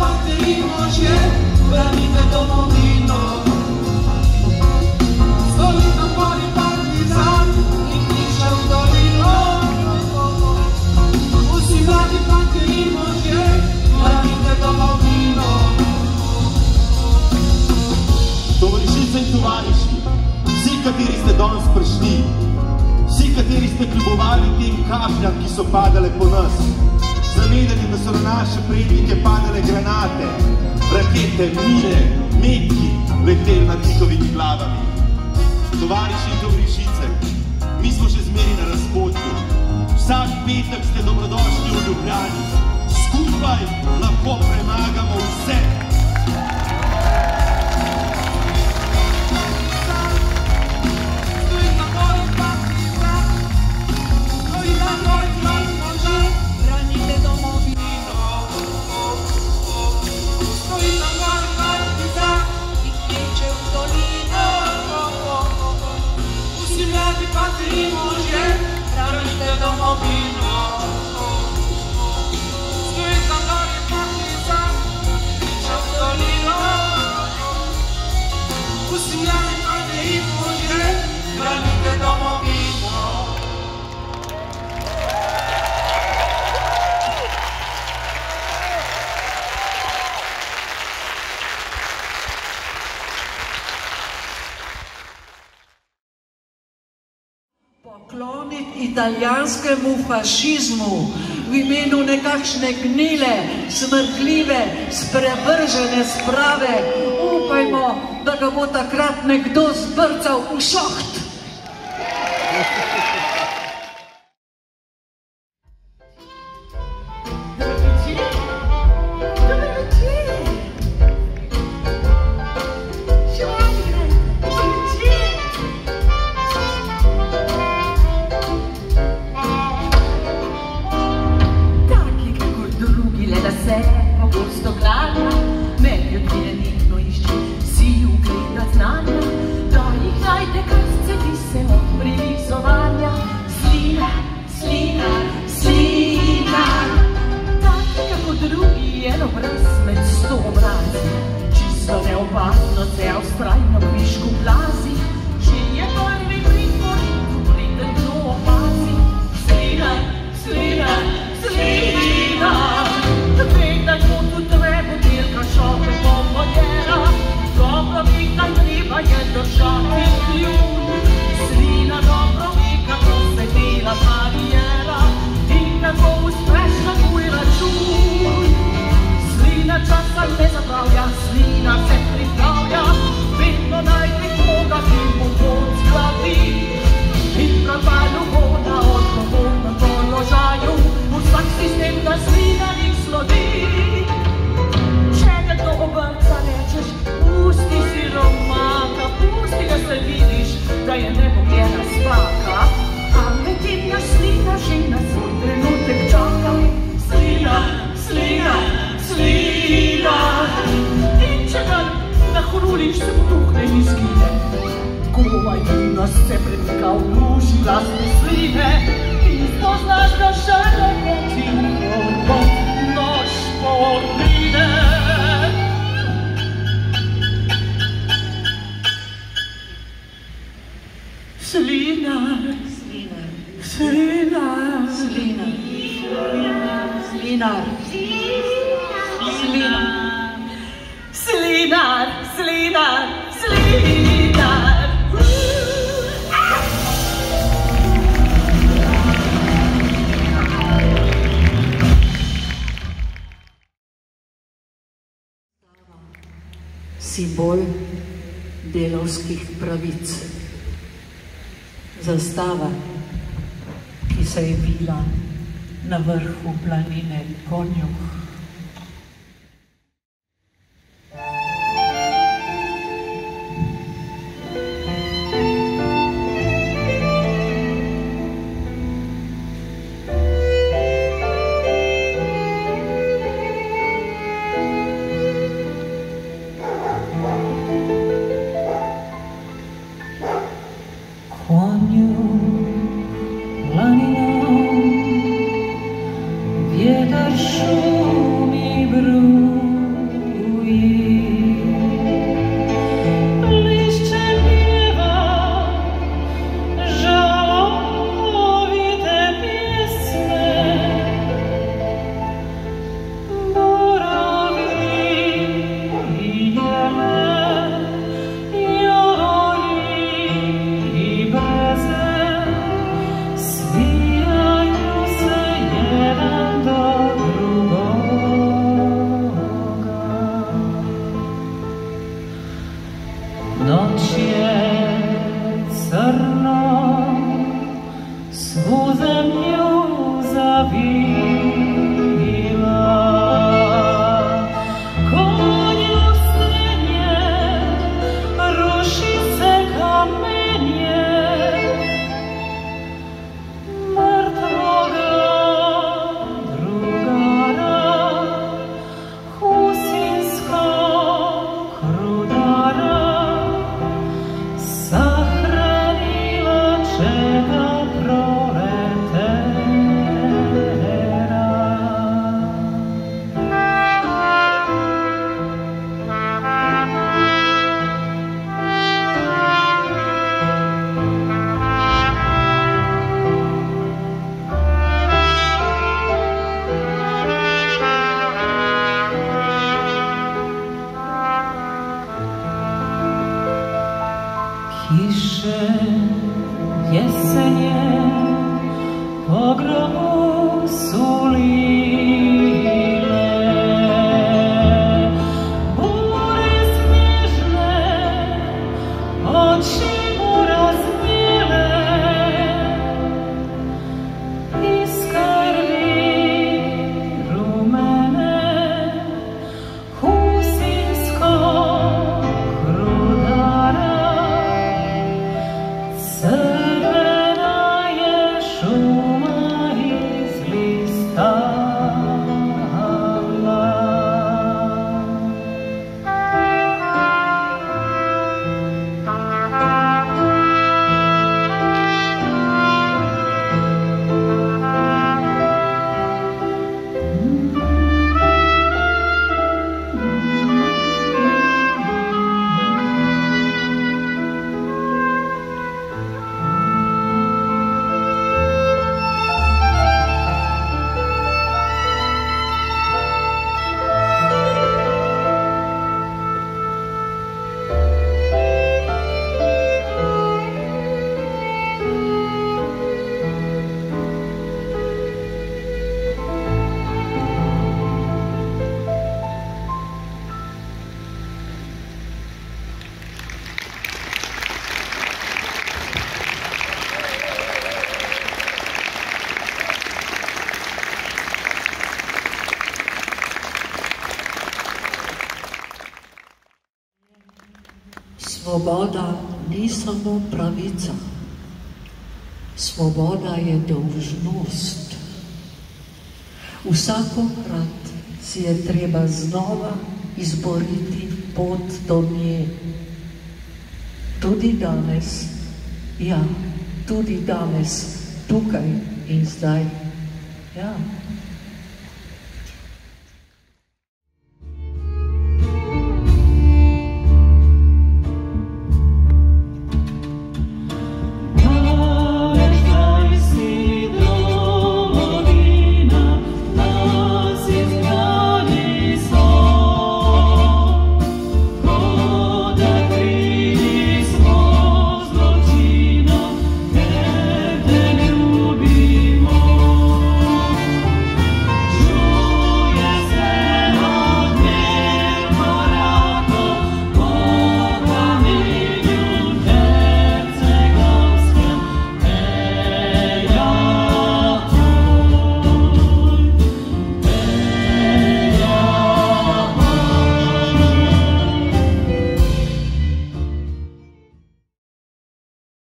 fate i može, branite domovino. Stoji na gori partizan i kliče u dolino. Vsi mladi fate i može, branite domovino. Tovarišice in tovariši, vsi, kateri ste danes prišli, vsi, kateri ste kljubovali tem kapljam, ki so padale po nas, zavedali, da so na naše prednike padale granate, rakete, mine, metki leteli nad njihovimi glavami. Tovariši in tovarišice, mi smo še zmeri na razpotju. Vsak petek ste dobrodošli v Ljubljani. Skupaj lahko premagamo vse. Pokloniti italijanskemu fašizmu v imenu nekakšne gnile, smrdljive, sprevržene sprave, upajmo, da ga bo takrat nekdo zbrcal v šoht. Simbol delavskih pravic. Zastava, ki se je vila na vrhu planine Konjuh. Vietar Noč je crno, svu zemlju zavila. Konju stenje, ruši se kamenje, mrtvoga drugara, husinskog rudara, sahranila čega proletera. Kiše jesenje po grobu su lile, bure snježne oči mu razmijele, iz krvi rumene husinskog rudara. Crvena je šuma izlistala. Svoboda ni samo pravica, svoboda je dolžnost. Vsakokrat si je treba znova izboriti pot do nje. Tudi danes, ja, tudi danes, tukaj in zdaj, ja.